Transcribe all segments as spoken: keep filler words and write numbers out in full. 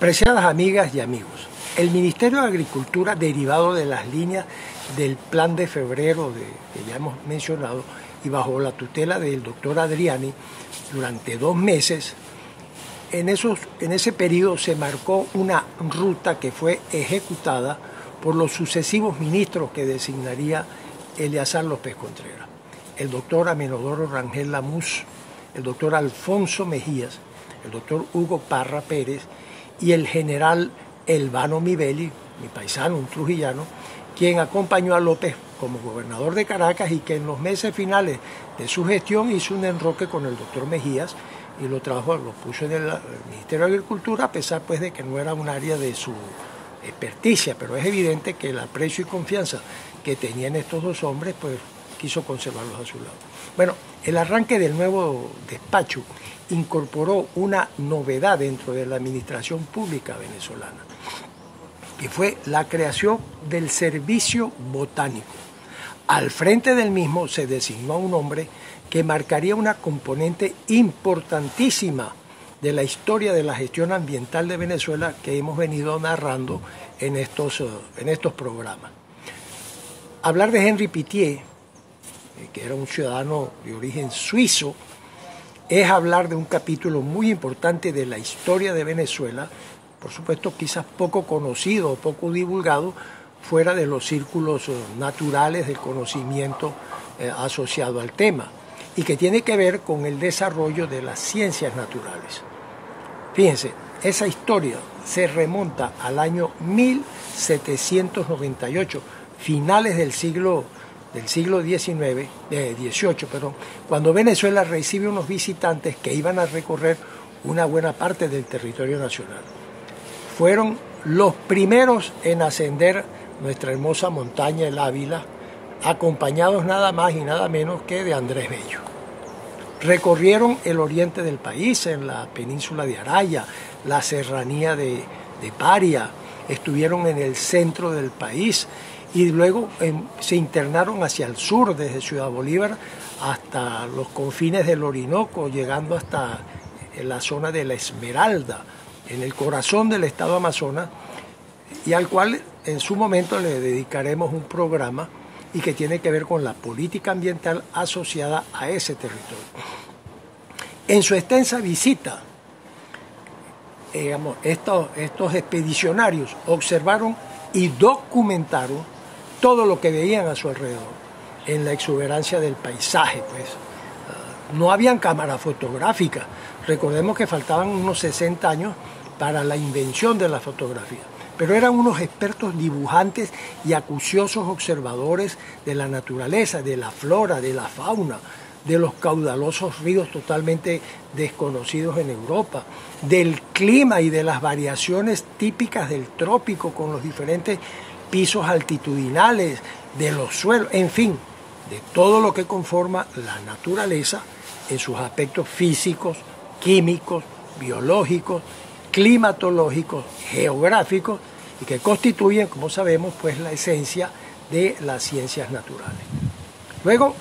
Apreciadas amigas y amigos, el Ministerio de Agricultura, derivado de las líneas del plan de febrero de, que ya hemos mencionado, y bajo la tutela del doctor Adriani, durante dos meses, en, esos, en ese periodo se marcó una ruta que fue ejecutada por los sucesivos ministros que designaría Eleazar López Contreras, el doctor Amenodoro Rangel Lamus, el doctor Alfonso Mejías, el doctor Hugo Parra Pérez y el general Elvano Mibeli, mi paisano, un trujillano, quien acompañó a López como gobernador de Caracas y que en los meses finales de su gestión hizo un enroque con el doctor Mejías y lo trajo, lo puso en el Ministerio de Agricultura, a pesar pues de que no era un área de su experticia, pero es evidente que el aprecio y confianza que tenían estos dos hombres, pues quiso conservarlos a su lado. Bueno, el arranque del nuevo despacho incorporó una novedad dentro de la administración pública venezolana, que fue la creación del Servicio Botánico. Al frente del mismo se designó a un hombre que marcaría una componente importantísima de la historia de la gestión ambiental de Venezuela que hemos venido narrando en estos, en estos programas. Hablar de Henri Pittier, que era un ciudadano de origen suizo, es hablar de un capítulo muy importante de la historia de Venezuela, por supuesto quizás poco conocido o poco divulgado, fuera de los círculos naturales del conocimiento eh, asociado al tema, y que tiene que ver con el desarrollo de las ciencias naturales. Fíjense, esa historia se remonta al año mil setecientos noventa y ocho, finales del siglo del siglo diecinueve, eh, dieciocho, perdón, cuando Venezuela recibe unos visitantes que iban a recorrer una buena parte del territorio nacional. Fueron los primeros en ascender nuestra hermosa montaña, el Ávila, acompañados nada más y nada menos que de Andrés Bello. Recorrieron el oriente del país, en la península de Araya, la serranía de, de Paria, estuvieron en el centro del país, y luego eh, se internaron hacia el sur, desde Ciudad Bolívar hasta los confines del Orinoco, llegando hasta la zona de La Esmeralda, en el corazón del estado Amazonas, y al cual en su momento le dedicaremos un programa y que tiene que ver con la política ambiental asociada a ese territorio. En su extensa visita, digamos, estos, estos expedicionarios observaron y documentaron todo lo que veían a su alrededor, en la exuberancia del paisaje, pues. Uh, no habían cámaras fotográficas. Recordemos que faltaban unos sesenta años para la invención de la fotografía, pero eran unos expertos dibujantes y acuciosos observadores de la naturaleza, de la flora, de la fauna, de los caudalosos ríos totalmente desconocidos en Europa, del clima y de las variaciones típicas del trópico con los diferentes pisos altitudinales, de los suelos, en fin, de todo lo que conforma la naturaleza en sus aspectos físicos, químicos, biológicos, climatológicos, geográficos, y que constituyen, como sabemos, pues la esencia de las ciencias naturales. Luego,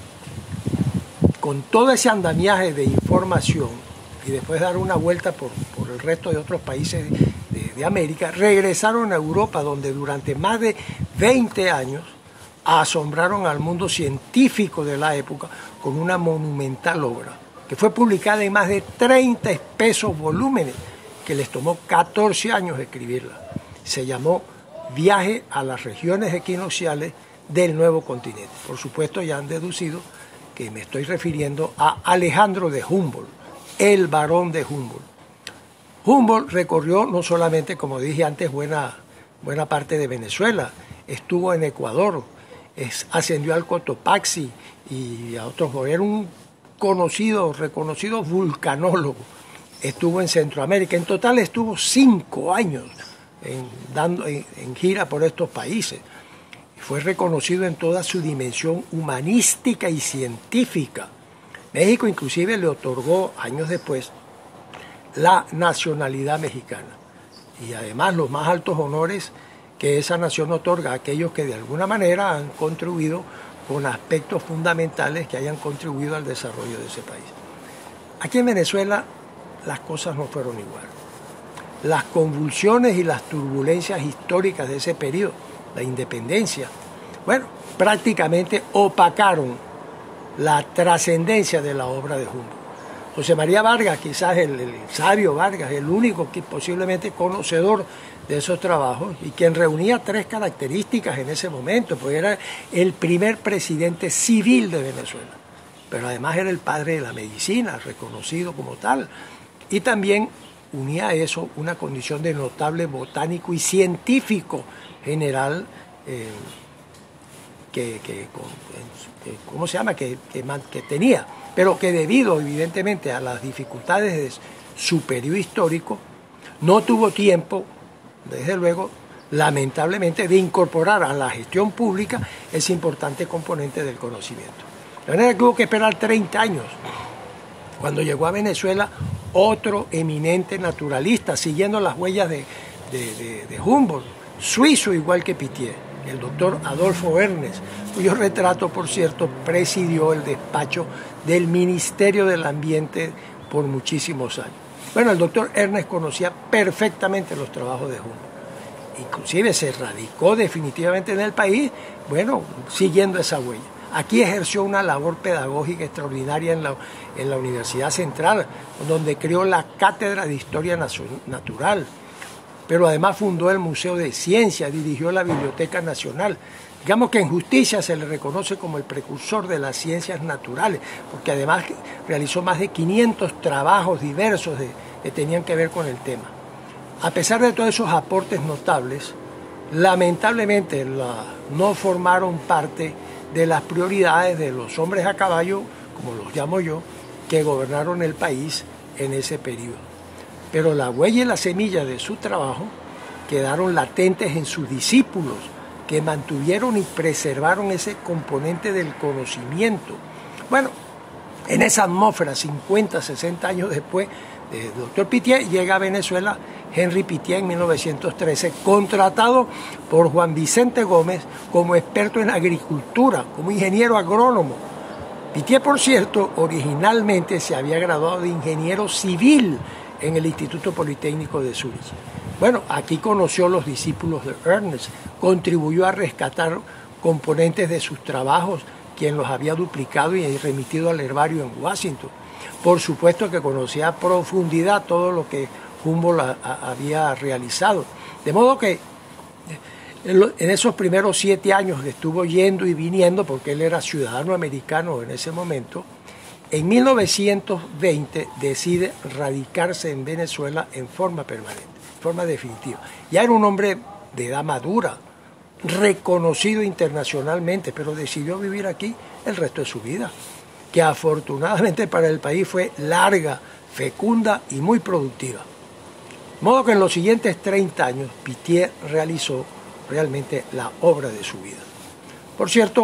con todo ese andamiaje de información, y después dar una vuelta por, por el resto de otros países de, de América, regresaron a Europa, donde durante más de veinte años asombraron al mundo científico de la época con una monumental obra, que fue publicada en más de treinta espesos volúmenes, que les tomó catorce años escribirla. Se llamó Viaje a las regiones equinocciales del Nuevo Continente. Por supuesto, ya han deducido que me estoy refiriendo a Alejandro de Humboldt, el barón de Humboldt. Humboldt recorrió no solamente, como dije antes, buena, buena parte de Venezuela, estuvo en Ecuador, es, ascendió al Cotopaxi y a otros, era un conocido, reconocido vulcanólogo, estuvo en Centroamérica, en total estuvo cinco años en, dando, en, en gira por estos países. Fue reconocido en toda su dimensión humanística y científica. México inclusive le otorgó años después la nacionalidad mexicana y además los más altos honores que esa nación otorga a aquellos que de alguna manera han contribuido con aspectos fundamentales que hayan contribuido al desarrollo de ese país. Aquí en Venezuela las cosas no fueron igual. las convulsiones y las turbulencias históricas de ese periodo, la independencia, bueno, prácticamente opacaron la trascendencia de la obra de Humboldt. José María Vargas, quizás el, el sabio Vargas, el único que posiblemente conocedor de esos trabajos y quien reunía tres características en ese momento, porque era el primer presidente civil de Venezuela, pero además era el padre de la medicina, reconocido como tal, y también unía a eso una condición de notable botánico y científico general, eh, que, que, que, ¿cómo se llama?, que, que, que tenía, pero que debido evidentemente a las dificultades de su periodo histórico, no tuvo tiempo, desde luego, lamentablemente, de incorporar a la gestión pública ese importante componente del conocimiento. De manera que hubo que esperar treinta años. Cuando llegó a Venezuela, otro eminente naturalista, siguiendo las huellas de, de, de, de Humboldt, suizo igual que Pittier, el doctor Adolfo Ernest, cuyo retrato, por cierto, presidió el despacho del Ministerio del Ambiente por muchísimos años. Bueno, el doctor Ernest conocía perfectamente los trabajos de Humboldt, inclusive se radicó definitivamente en el país, bueno, siguiendo esa huella. Aquí ejerció una labor pedagógica extraordinaria en la, en la Universidad Central, donde creó la Cátedra de Historia Natural, pero además fundó el Museo de Ciencias, dirigió la Biblioteca Nacional. Digamos que en justicia se le reconoce como el precursor de las ciencias naturales, porque además realizó más de quinientos trabajos diversos de, que tenían que ver con el tema. A pesar de todos esos aportes notables, lamentablemente la, no formaron parte de las prioridades de los hombres a caballo, como los llamo yo, que gobernaron el país en ese periodo. Pero la huella y la semilla de su trabajo quedaron latentes en sus discípulos, que mantuvieron y preservaron ese componente del conocimiento. Bueno, en esa atmósfera, cincuenta, sesenta años después del doctor Pittier, llega a Venezuela Henry Pittier en mil novecientos trece, contratado por Juan Vicente Gómez como experto en agricultura, como ingeniero agrónomo. Pittier, por cierto, originalmente se había graduado de ingeniero civil en el Instituto Politécnico de Zúrich. Bueno, aquí conoció a los discípulos de Ernest, contribuyó a rescatar componentes de sus trabajos, quien los había duplicado y remitido al herbario en Washington. Por supuesto que conocía a profundidad todo lo que Humboldt había realizado. De modo que en esos primeros siete años que estuvo yendo y viniendo, porque él era ciudadano americano en ese momento, en mil novecientos veinte decide radicarse en Venezuela en forma permanente, en forma definitiva. Ya era un hombre de edad madura, reconocido internacionalmente, pero decidió vivir aquí el resto de su vida, que afortunadamente para el país fue larga, fecunda y muy productiva. De modo que en los siguientes treinta años Pittier realizó realmente la obra de su vida. Por cierto,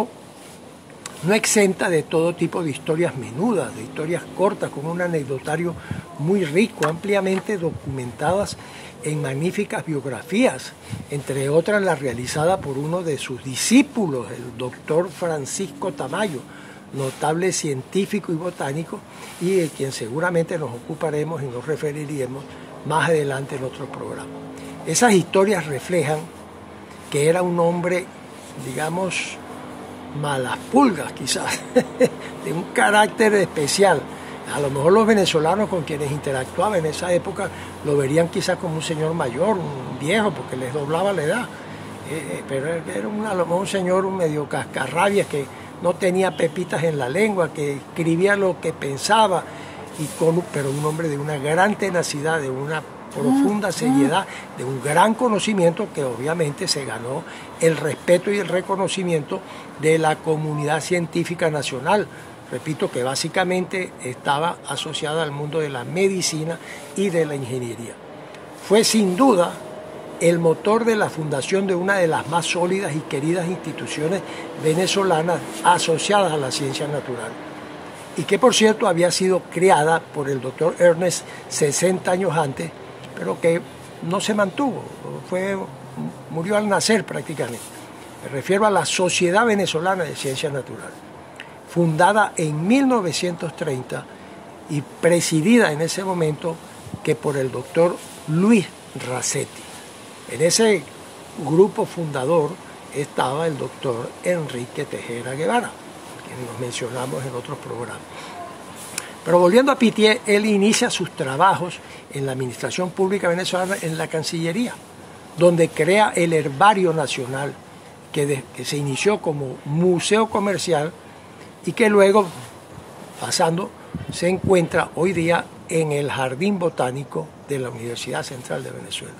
no exenta de todo tipo de historias menudas, de historias cortas, con un anecdotario muy rico, ampliamente documentadas en magníficas biografías, entre otras la realizada por uno de sus discípulos, el doctor Francisco Tamayo, notable científico y botánico, y de quien seguramente nos ocuparemos y nos referiremos más adelante en otros programas. Esas historias reflejan que era un hombre, digamos, malas pulgas quizás, de un carácter especial. A lo mejor los venezolanos con quienes interactuaba en esa época lo verían quizás como un señor mayor, un viejo, porque les doblaba la edad. Eh, pero era un, a lo mejor un señor un medio cascarrabias que no tenía pepitas en la lengua, que escribía lo que pensaba, y con, pero un hombre de una gran tenacidad, de una profunda seriedad, de un gran conocimiento que obviamente se ganó el respeto y el reconocimiento de la comunidad científica nacional. Repito que básicamente estaba asociada al mundo de la medicina y de la ingeniería. Fue sin duda el motor de la fundación de una de las más sólidas y queridas instituciones venezolanas asociadas a la ciencia natural, y que por cierto había sido creada por el doctor Ernest sesenta años antes, pero que no se mantuvo, fue, murió al nacer prácticamente. Me refiero a la Sociedad Venezolana de Ciencia Natural, fundada en mil novecientos treinta y presidida en ese momento que por el doctor Luis Racetti. En ese grupo fundador estaba el doctor Enrique Tejera Guevara, que nos mencionamos en otros programas. Pero volviendo a Pittier, él inicia sus trabajos en la administración pública venezolana en la Cancillería, donde crea el Herbario Nacional, que, de, que se inició como museo comercial y que luego, pasando, se encuentra hoy día en el Jardín Botánico de la Universidad Central de Venezuela.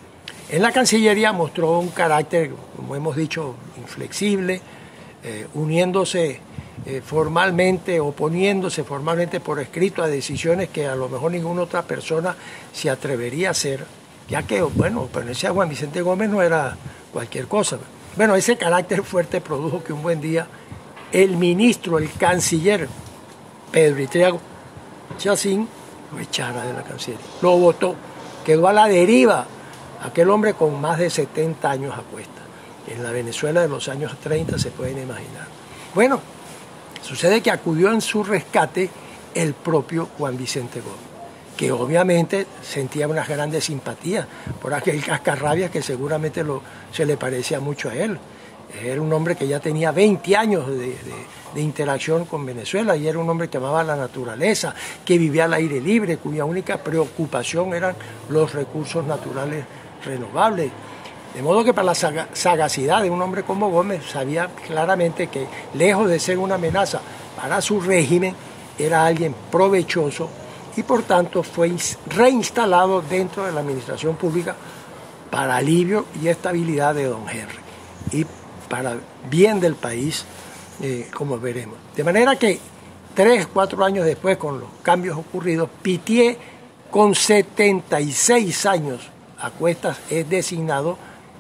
En la Cancillería mostró un carácter, como hemos dicho, inflexible, eh, uniéndose eh, formalmente, oponiéndose formalmente por escrito a decisiones que a lo mejor ninguna otra persona se atrevería a hacer, ya que, bueno, pertenecer a Juan Vicente Gómez no era cualquier cosa. Bueno, ese carácter fuerte produjo que un buen día el ministro, el canciller Pedro Itriago Chacín, lo echara de la Cancillería, lo votó, quedó a la deriva. Aquel hombre con más de setenta años a cuesta. En la Venezuela de los años treinta se pueden imaginar. Bueno, sucede que acudió en su rescate el propio Juan Vicente Gómez, que obviamente sentía unas grandes simpatías por aquel cascarrabias que seguramente lo, se le parecía mucho a él. Era un hombre que ya tenía veinte años de, de, de interacción con Venezuela y era un hombre que amaba la naturaleza, que vivía al aire libre, cuya única preocupación eran los recursos naturales renovables. De modo que para la sagacidad de un hombre como Gómez sabía claramente que, lejos de ser una amenaza para su régimen, era alguien provechoso y por tanto fue reinstalado dentro de la administración pública para alivio y estabilidad de don Henry y para bien del país, eh, como veremos. De manera que tres, cuatro años después, con los cambios ocurridos, Pittier, con setenta y seis años a cuestas, es designado,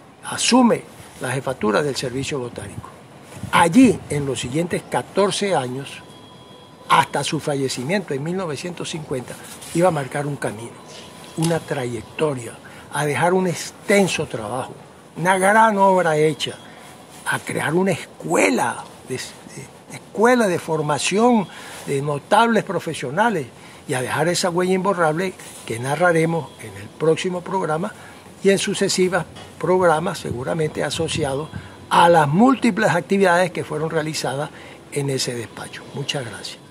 asume la jefatura del Servicio Botánico. Allí, en los siguientes catorce años, hasta su fallecimiento en mil novecientos cincuenta, iba a marcar un camino, una trayectoria, a dejar un extenso trabajo, una gran obra hecha, a crear una escuela, de, de, escuela de formación de notables profesionales y a dejar esa huella imborrable que narraremos en el próximo programa y en sucesivos programas seguramente asociados a las múltiples actividades que fueron realizadas en ese despacho. Muchas gracias.